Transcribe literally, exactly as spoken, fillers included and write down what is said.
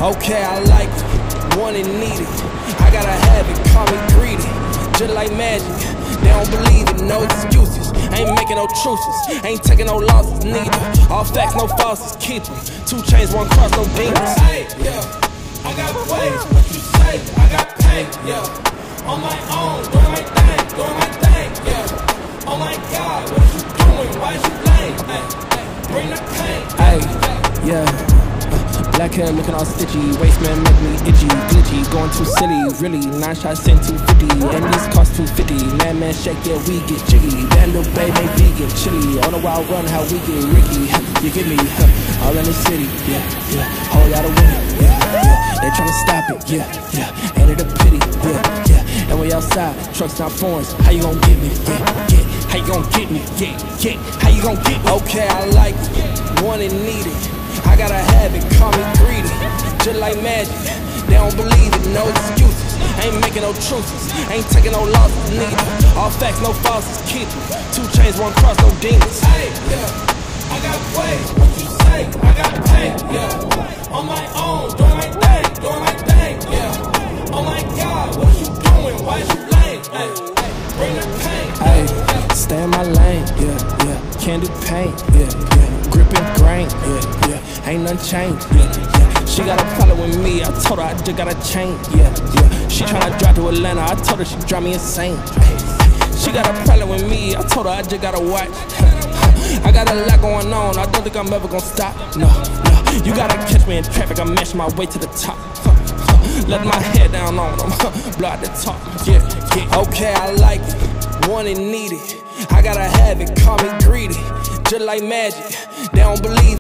Okay, I like it, want it, need it. I gotta have it, call me greedy. Just like magic, they don't believe it, no excuses. Ain't making no truces, ain't taking no losses neither. All facts, no falses, keep them. Two chains, one cross, no demons. Hey, yeah, I got ways, what you say, I got pain, yeah. On my own, doing my thing, doing my thing, yeah. Oh my God, what you doing, why you lame, hey, hey, bring the pain. Hey, yeah. Black hair looking all stitchy, waist man make me itchy, glitchy, going too silly, really, nine shots in two fifty, and these cost two fifty, man man shake, yeah we get jiggy, that little baby ain't vegan, chili, on a wild run how we get Ricky, you get me, huh, all in the city, yeah, yeah, whole lot of winning, yeah, yeah, they tryna stop it, yeah, yeah, ain't it a pity, yeah, yeah, and we outside, trucks not foreigns, how you gon' get me, yeah, yeah, how you gon' get me, yeah, yeah, how you gon' get me, okay I like it, want it, need it. I gotta have it, call me greedy. Just like magic, they don't believe it, no excuses. Ain't making no truces, ain't taking no losses neither. All facts, no falses, keep them. Two chains, one cross, no demons. Hey, yeah, I got ways, what you say, I got pain, yeah. On my own, doing my thing, doing my thing, yeah. Oh my God, what you doing, why you lame, hey, hey, bring the pain. Hey, stay in my lane, yeah, yeah. Can't do pain, yeah, yeah. Grip and grain, yeah, yeah. Ain't nothing changed, yeah, yeah. She got a problem with me, I told her I just got a chain, yeah, yeah. She tryna drive to Atlanta, I told her she drive me insane. She got a problem with me, I told her I just gotta watch. I got a lot going on, I don't think I'm ever gonna stop. No, no, you gotta catch me in traffic, I'm mashing my way to the top. Let my head down on them, blow out the top, yeah, yeah. Okay, I like it, want it, need it. I gotta have it, call me greedy. Just like magic, they don't believe